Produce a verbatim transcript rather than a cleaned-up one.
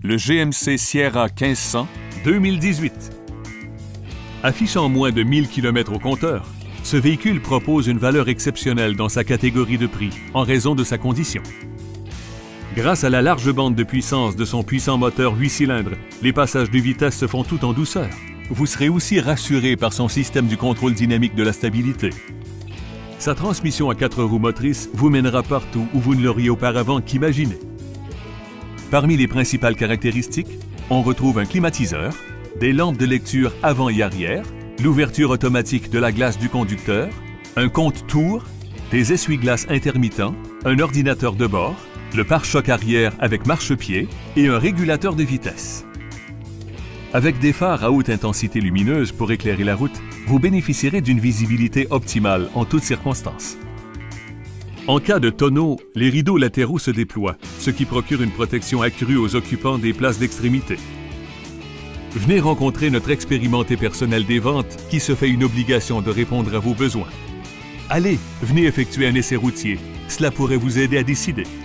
le G M C Sierra quinze cents deux mille dix-huit. Affichant moins de mille kilomètres au compteur, ce véhicule propose une valeur exceptionnelle dans sa catégorie de prix en raison de sa condition. Grâce à la large bande de puissance de son puissant moteur huit cylindres, les passages de vitesse se font tout en douceur. Vous serez aussi rassuré par son système du contrôle dynamique de la stabilité. Sa transmission à quatre roues motrices vous mènera partout où vous ne l'auriez auparavant qu'imaginé. Parmi les principales caractéristiques, on retrouve un climatiseur, des lampes de lecture avant et arrière, l'ouverture automatique de la glace du conducteur, un compte-tours, des essuie-glaces intermittents, un ordinateur de bord, le pare-choc arrière avec marchepied et un régulateur de vitesse. Avec des phares à haute intensité lumineuse pour éclairer la route, vous bénéficierez d'une visibilité optimale en toutes circonstances. En cas de tonneau, les rideaux latéraux se déploient, ce qui procure une protection accrue aux occupants des places d'extrémité. Venez rencontrer notre expérimenté personnel des ventes qui se fait une obligation de répondre à vos besoins. Allez, venez effectuer un essai routier. Cela pourrait vous aider à décider.